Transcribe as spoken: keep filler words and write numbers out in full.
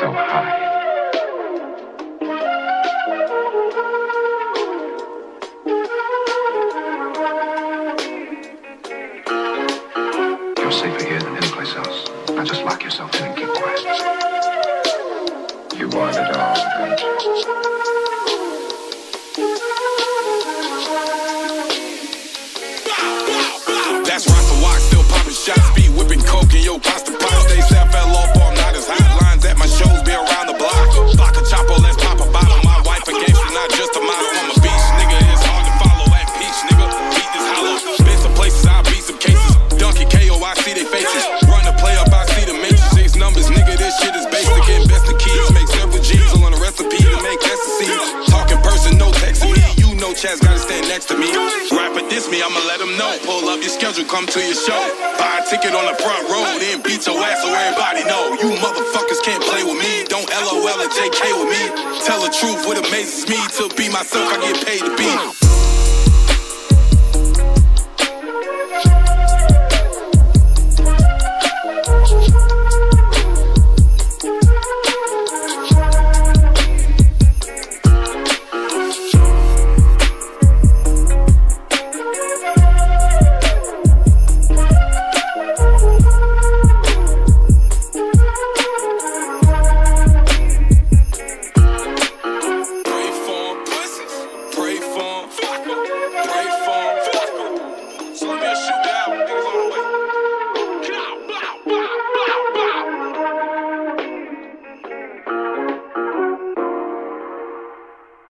so high. You're safer here than anyplace else. Now just lock yourself in and keep quiet. You want it all, don't you? That's right for walk, still popping shots, speed whipping coke and yo pasta pop. Stay set, fell off, I'm not as hot. Lines at my shows be around the block. Block a chopper, let's pop a bottle. My wife a gangster, not just a model. I'm a beast, nigga. It's hard to follow at peach, nigga. Beat this hollow. Been some places, I beat some cases. Donkey K O, I see they faces. Run the play up, I see the matrix. Six numbers, nigga. This shit is basic. Invest the keys, make several G's on a recipe to make ecstasy. Talk in person, no texting me. You know Chaz gotta stand next to me. Rapper diss me, I'ma let him know. Pull up your schedule, come to your show. Buy a ticket on the front row, then beat your ass so everybody know. You motherfuckers can't play with me. Don't L O L or J K with me. Tell the truth, what amazes me. To be myself, I get paid to be.